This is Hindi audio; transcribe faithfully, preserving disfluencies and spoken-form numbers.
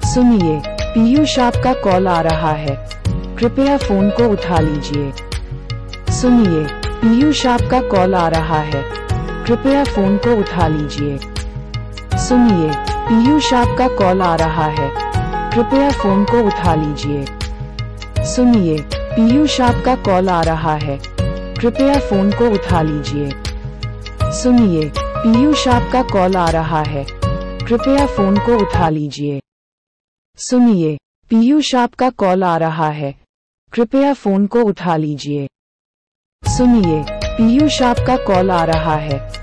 सुनिए, पीयूष आपका कॉल आ रहा है, कृपया फोन को उठा लीजिए। सुनिए, पीयूष आपका कॉल आ रहा है, कृपया फोन को उठा लीजिए। सुनिए, पीयूष आपका कॉल आ रहा है, कृपया फोन को उठा लीजिए। सुनिए, पीयूष आपका कॉल आ रहा है, कृपया फोन को उठा लीजिए। सुनिए, पीयूष आपका कॉल आ रहा है, कृपया फोन को उठा लीजिए। सुनिए, पीयूष आपका कॉल आ रहा है, कृपया फोन को उठा लीजिए। सुनिए, पीयूष आपका कॉल आ रहा है,